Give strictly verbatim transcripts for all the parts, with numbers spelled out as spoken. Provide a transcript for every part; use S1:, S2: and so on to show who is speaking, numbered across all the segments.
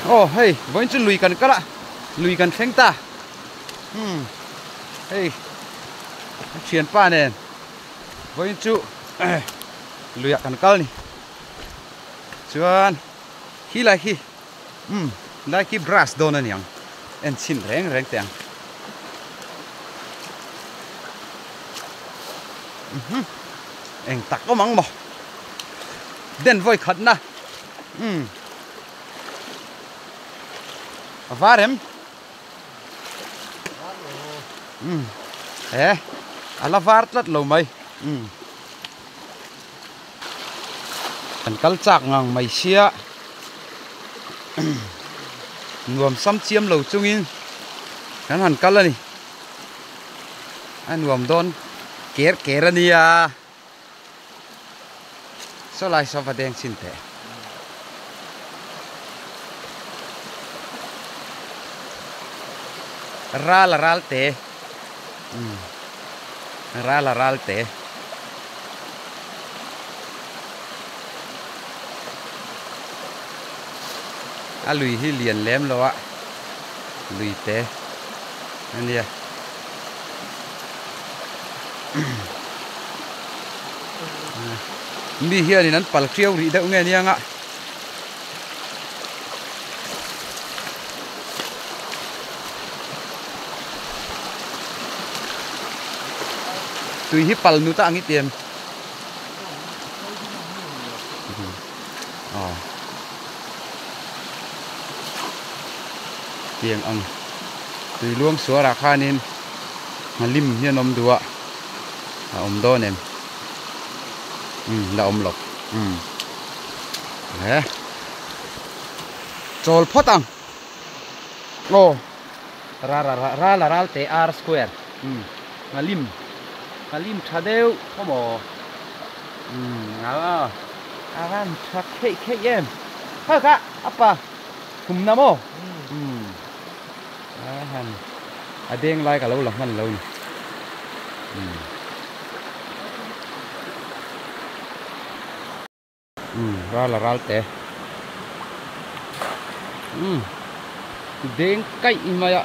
S1: oh hey voin chu lui kan kala lui kan thleng ta hm hey thian pa nen voin chu lui kan kal ni chuan hi lai hi hm lai ki brass don an yang en chin reng reng teng hm eng tak ko mang mo den voi khat na hm avarem hm eh ala var tlat lo mai hm kan kal chak ngang mai sia nuam sam chiam lo chungin kan han kal ani an nuam don ker ker ani a so lai so va deng chin te ral ral te hm ral ral te a lui hi lian lem lo a lui te ania mi hian in an pal kriau ri deuh nge nianga tui hi pal nu ta angi tiam oh tiang ang tui luang suwa ra khanin malim hian om duwa a om do nem hm la om lok hm he chol photang oh ra ra ra ra la ral te r square hm malim malim thadeu khomo hm ala aran thak khe khe yem ha ka apa khum namo hm a han a deng lai ka lo la man lo ni hm hm ra la ral te hm deng kai maya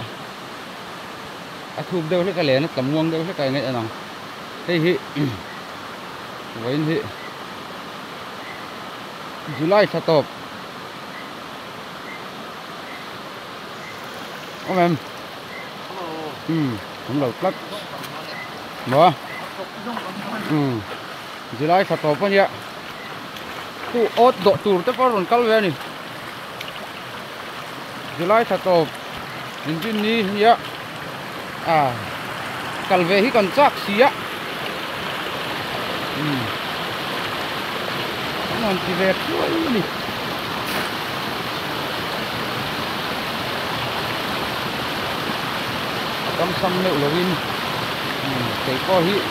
S1: a thuk deu le ka le na tamuang deu le ka ngai anang hei hi voin hi July satop ông em ừ cũng đầu lắc mở ừ July satop anh ạ tu ốt độ tour tới có rồi cắt về nè July satop nhìn trên ní nhá à cắt về hi còn chắc xí á ừ nó chỉ về thôi nè tâm xăm nệu là win cái co hi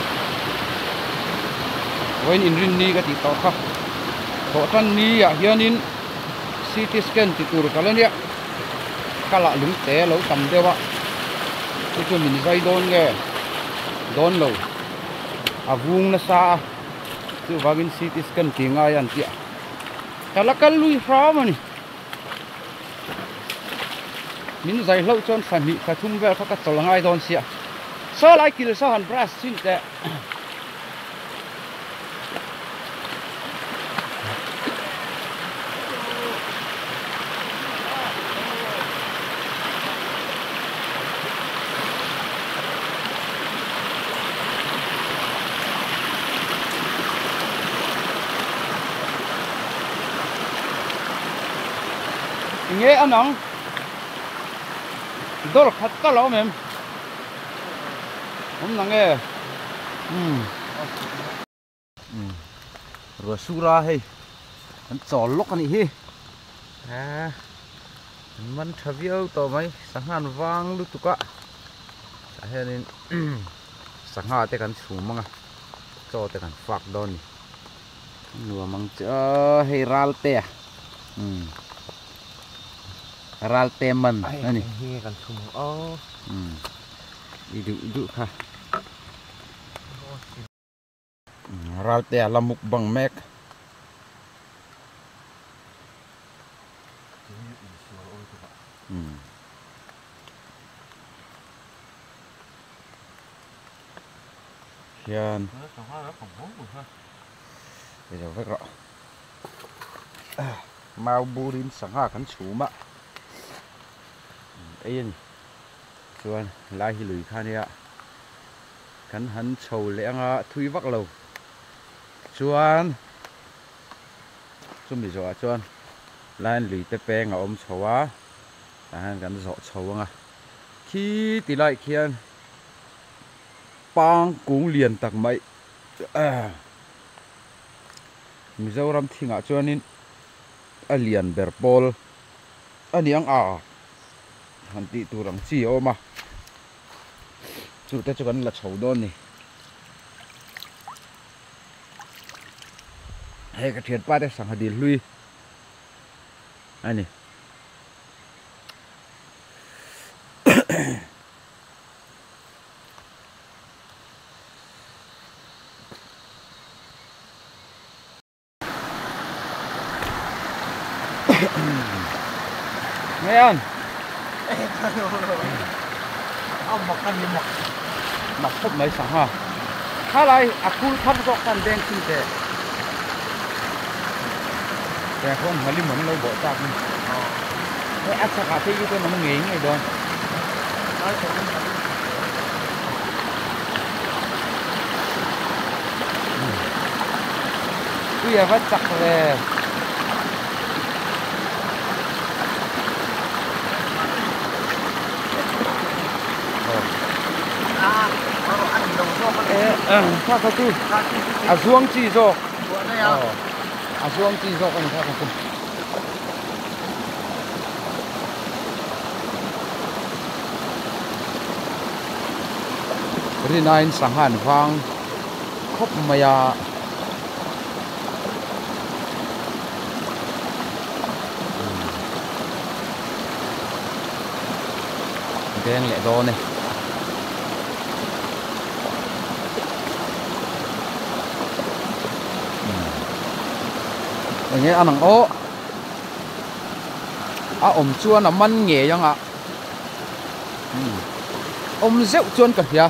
S1: với in rin ni cái tí tao khắp họ chân ni à hiền in xê tê scan thì tụi cái này cái lạ lúng té lâu tầm đeo ạ cái chuyện mình dây đôn nghe đôn lâu à vuông nó xa chứ vào bên xê tê scan thì ngay ăn tiệt cái là cái lui phá mà nè mình dây lâu cho phải bị phải thung về các tàu ngay đón xịa sao lại kêu sao hẳn brass xin tệ nghe anh nóng đôi khát cả lắm em không nắng nghe um rồi sura hay anh chọn lốc anh hi à mình thαβιau tao mấy sáng han vang lúc tụi cả hay nên sáng ha te kan sum manga cho te kan fak don nua mang cho hay ral te um ral teman ani hi kan sum o um idu idu kha ral te la mukbang mek hiền bây giờ phải rõ mau bu đến sáng hạ cắn chú mà yên chuan lai hi lùi khan ya cắn hắn sầu lẽ ngã thui vắc lầu chuan chuẩn bị rồi chuan lai lùi tê pe ngã ôm sầu á là hắn cắn rõ sầu ngà khi tỷ lại khiên bang cũng liền tặc mày à mình dâu ram thi ngã chuan in a liền ber bol anh yang à hắn tị tu răng chi ô mà chủ ta cho cần là sầu đôn này hay cái thiệt ba đấy sang hadi lui anh này nghe không?
S2: ông mặc cái gì mặc
S1: mặc tốt mấy sáng ha? Hai lại aku thắp giọt tan đen kinh tế.แต่คนหัวลิมมันเราบ่จับนี่ไอ้อัศกาที่อยู่ตัวมันเงี้ยไงโดนกูอยากว่าจักเลยเออเออถ้าเขาตู้อาช่วงจีโซอาช่วงจีโซกันถ้าเขาตู้รีนายสังหารฟังคบมายาแดงแหละโดนเนี่ยอย่างเงี้ยอันหนังโอ้อะอมชวนอ่ะมันเงี้ยยังอ่ะอมเจ้าชวนกันเฮีย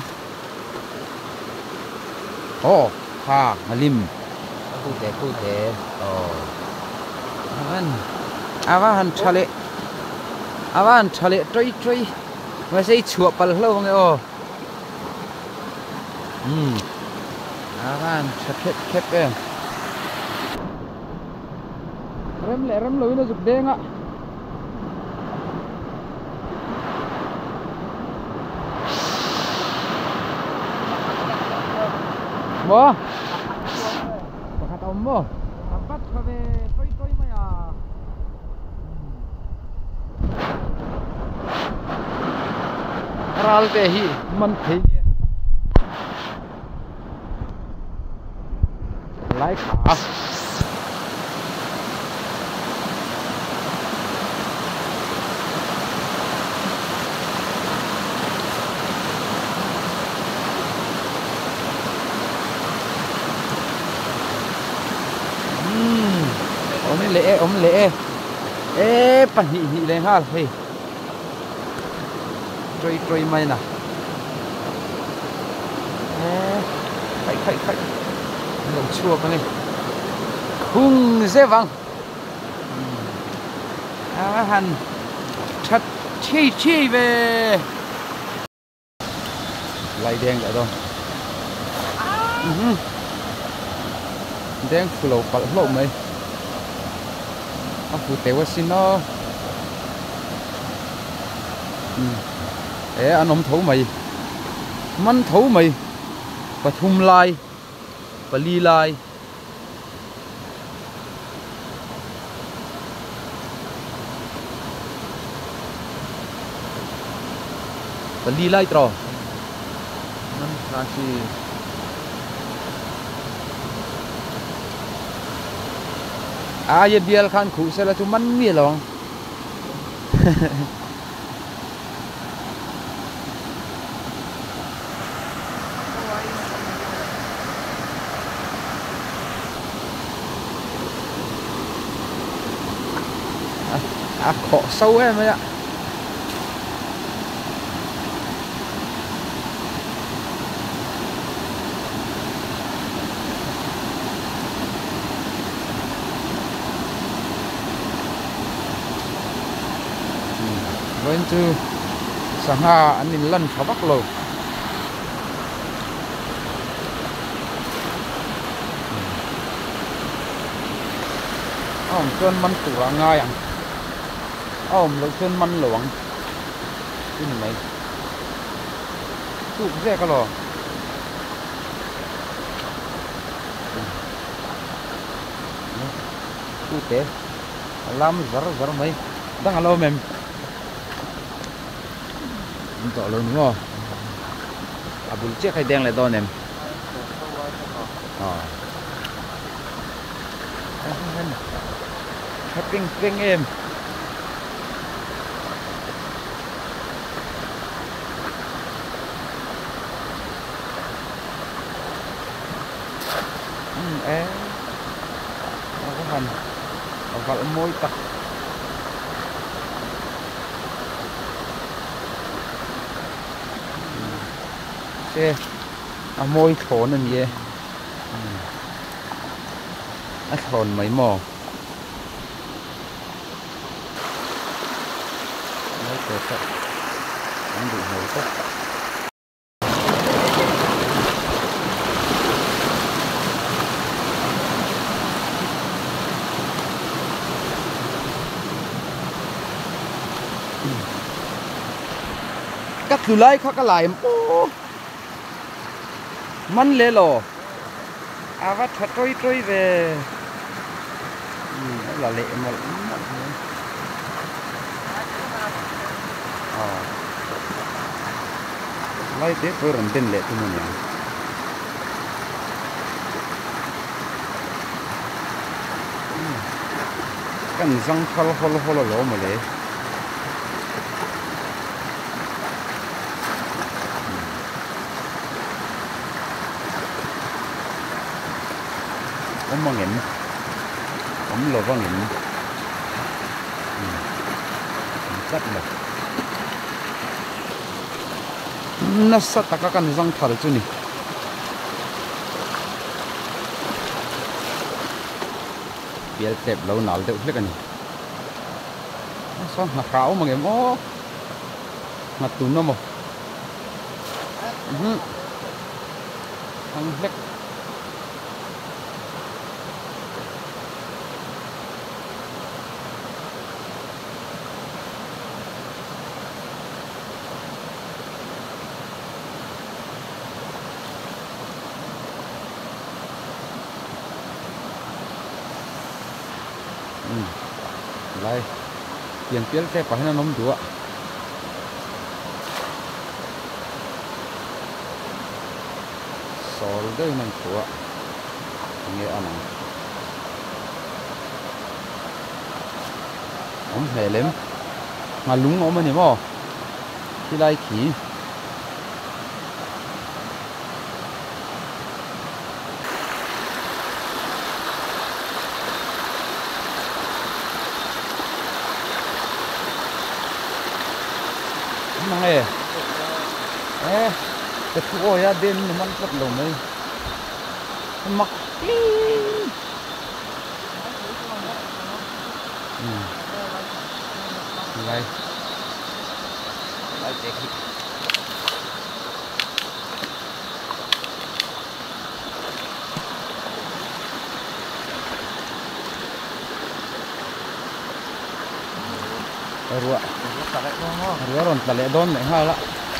S1: โอ้ฮ่ามาลิมพูดแต่พูดแต่โอ้อาวันอาวันทะเลอาวันทะเลตรีตรีไม่ใช่ชัวปลาเล่าไงโอ้อืมอาวันเข็บเข็บเองเริ่มเลยเริ่มเลยนะจุดแดงอ่ะบ่ปากกาต้มบ่ปัดเข้าไปต้อยต้อยมาอ่ะรัลเตฮีมันเทียไล่ขาเละอมเละเอ๊ะปันหิหิเลยฮะเฮ้ยตรีตรีไม่น่ะเอ๊ะไข่ไข่ไข่ลงชั่วกันเลยคุ้งเสียวังอาหันชัดชี้ชี้ไปลายแดงเลยดองแดงโผล่ปัดโผล่ไหมaku tewas xin nó để anh ông thấu mày mắn thấu mày và thum lai và ly lai và ly lai tròมันราชีอาเยเบียลคันขู่เสร็จแล้วจุมันมีหรอ à khó sâu em ấy ạ. Going to Sangha anh in lần phá bắc lầu. Ông cơn măn tủ là ngay à. Ông lấy cơn măn lỏng. Cái này mày tụ dễ cái lò. Tụ tế làm rất rất mấy đang alo mềm rõ luôn đúng không? À bún chiếc hay đen lại to nè. À. Ping ping em. Ừ, é. Nó có hành. Ở vào môi tắc. Xe. À môi thốn làm gì? À thốn mấy mò. Perfect. Anh đủ nấu tất. Cắt từ lấy khó cái lại ô mắn lê lò à vắt thật trôi trôi về ừ, là lệ mà à lấy tiếp với rừng tên lệ thôi mình cần răng khol khol khol lỗ mà lệ ông mang nghịn ông lỗ vang nghịn rất là nó sát tất cả các răng thở chứ nhỉ biar tép lâu nào tự hết cái này sao mà khảo mà em ó mặt tún nó một thằng hết lại tiền tiền xe phải nó nóng chúa sổ đây mình chúa nghe anh ông hề lắm mà lúng ông mình hiểu khi đây khí mang này, eh, cái thua ya đen nó mất rất lâu mấy, mặc, này, lại check, rua. Rua ron tale don ne hala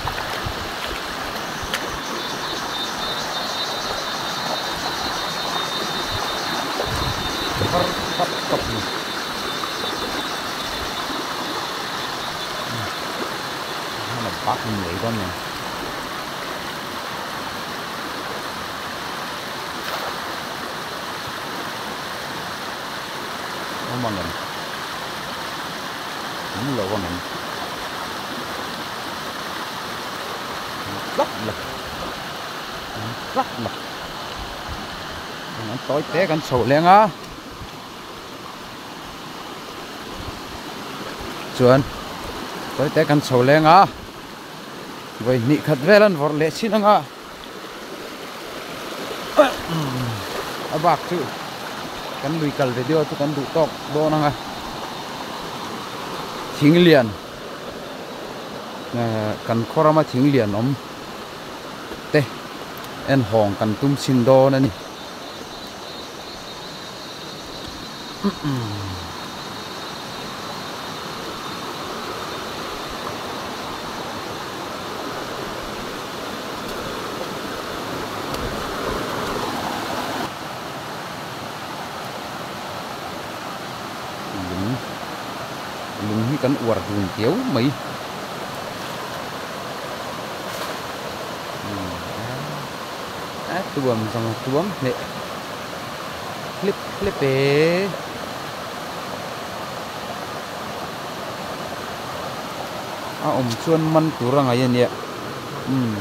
S1: per tap tap ni mana pak ni don ne omangan ini lo omangan rất là rất là nó tối té con sổ lên á chuan tôi te kan chho leng a voi ni khat velan vor le chin anga abak chu kan lui kal ve dio tu kan du tok do nanga thing lian kan khorama thing lian om te en hong kan tum sin do na ni lung hi kan uar dun tiau mai a tuam sang tuam ne clip clip pe a om chuan man turanga yan ya um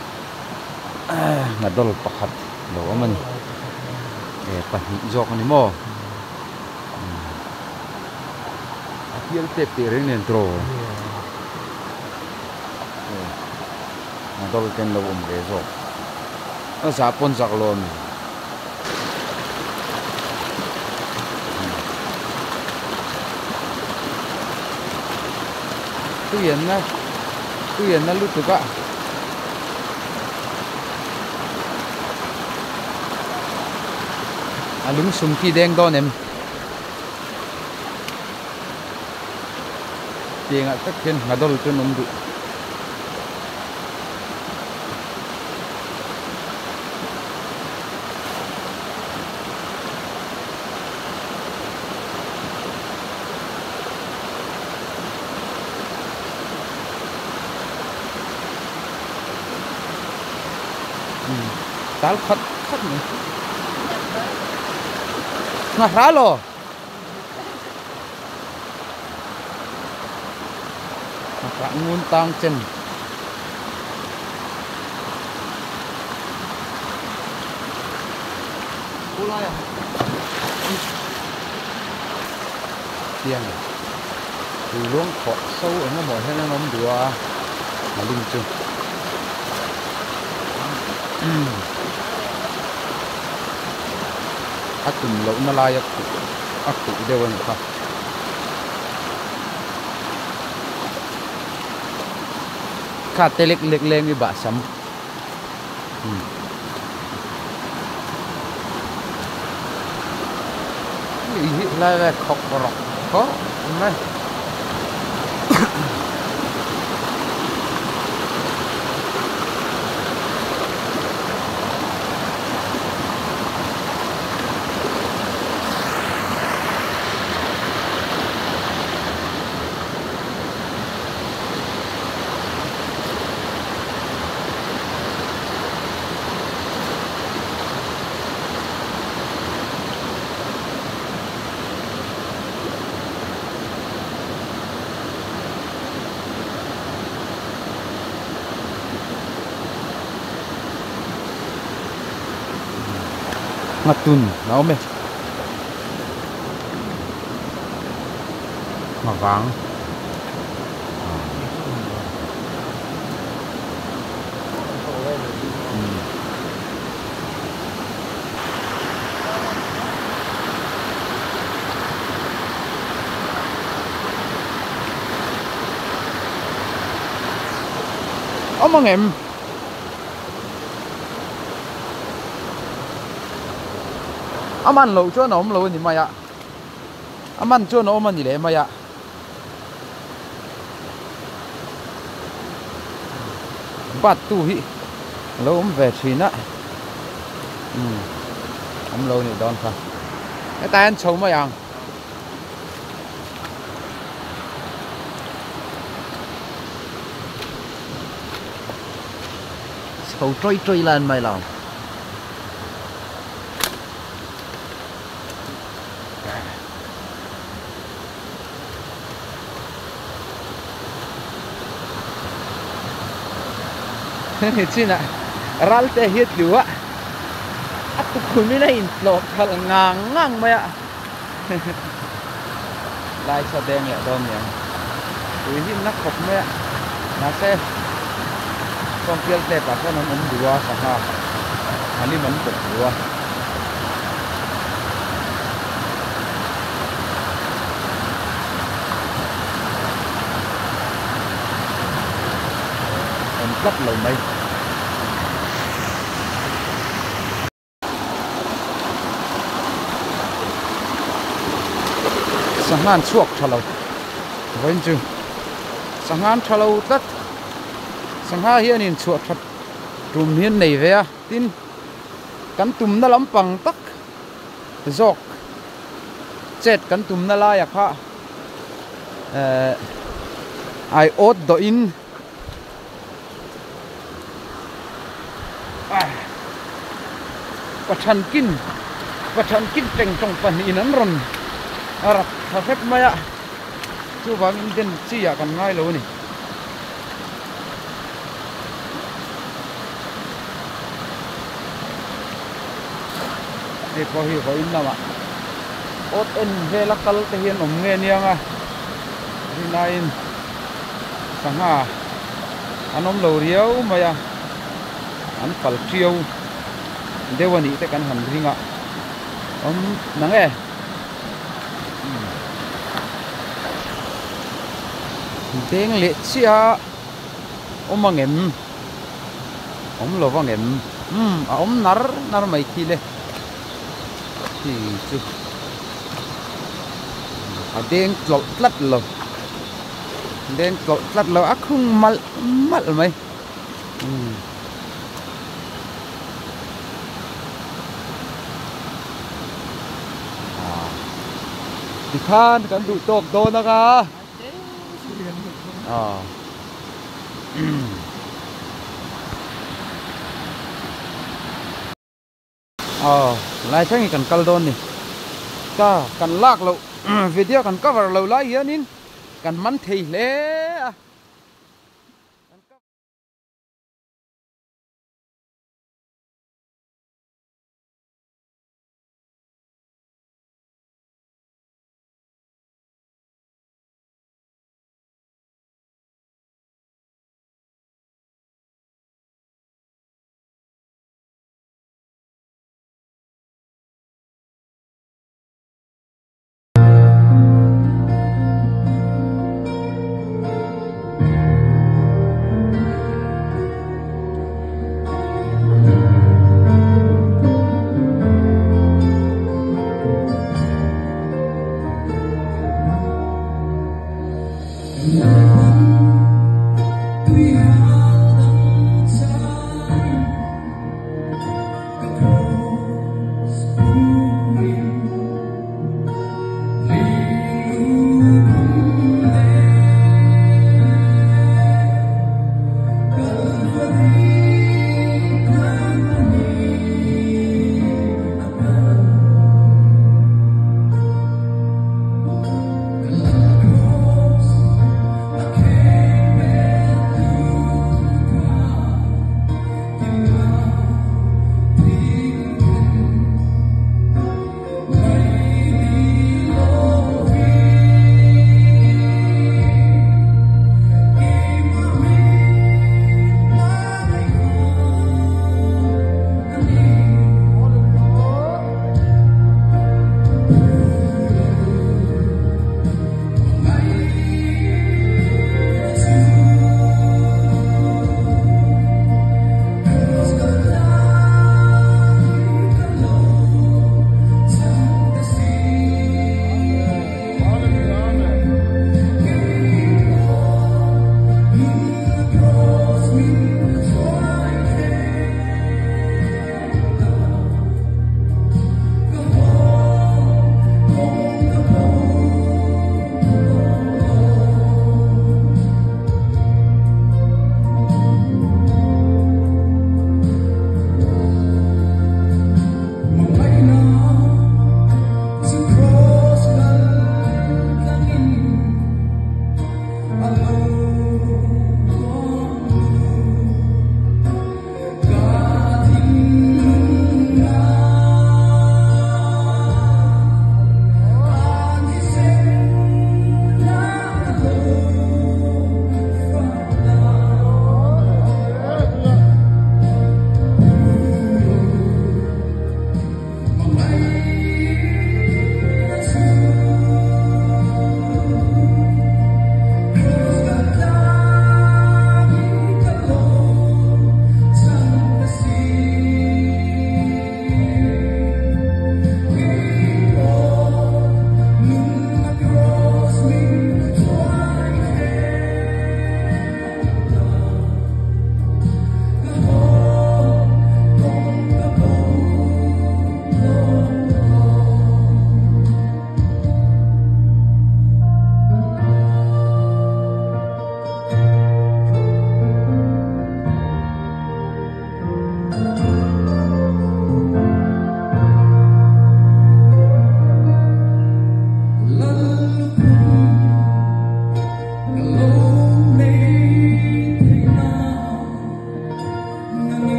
S1: ngadol pakhat lo man e pahi jok ani mo Hier tep rin entro. Nadol ken lo um rezo. Na sapon saklon. Tu yen na. Tu yen na lu tu ka. Alung sumki deng don em. Tiang at ken ngadol ken umdu tal khat khat ni ngah ralo Pak nguntang chen pula ya tiang tulung kok sâu ở nó mỏi hay nó nóng đùa mà linh chưa ắt tùm lỗ nó lai ắt ắt tụ đều anh không khát tê lek lek leng với bà sắm ý lại là khóc bọt khó này ngatun nấu mẹ mà vàng ông mà em aman lo cho nó lo ni maya aman cho nó man ni le maya bat tu hi lo um ve thina um om lo ni don kha cái tay anh chou ma yang chou trôi trôi lên mày lòng China ralte hit liwa at kumina intlok hal ngang ngang maya lai sa deng ya don yan tuổi hin nắc khóc mẹ nó sẽ con kia đẹp và con nó ấm đùa sao ha anh đi mắm cột đùa em rất lâu mấy sang han suộc thà lâu vậy chứ sang han thà lâu tất sang ha hiền in suộc thật trùm hiền này về tin cắn tùm nó lắm bằng tắc dọc chết cắn tùm nó lai à pha ai ốt do inปัจจันกินปัจจันกินเต็งตรงปันอินันรอนอารักถ้าเฟบมาอะชูบางอินเดนซีอยกันง่ายเลยนี่เด็กพอหิวพออินละมะอดเอ็นเฮลักกัลเทียนอมเงียนยังอ่ะที่นายสังหาอันนมเหลวเรียวมาอะอันฝัลเทียวเดี๋ยววันนี้จะกันหันริงอ่ะอมนังเอ๋เด้งเละเชียอมมังเอ็มอมโลวังเอ็มอืมอมนาร์นาร์ไม่ทีเลยที่จุอ่ะเด้งกลดลัดโลเด้งกลดลัดโลอ่ะคงมัลมัลไหมอืมที่ท่านกันดูตกโดนนะคะอ๋ออ๋อไล่ช่างกันกัลโดนนี่ก็กันลากเราวิดีโอกันก็ว่าเราไล่เยอะนิดกันมันทีเล่
S3: Thank you.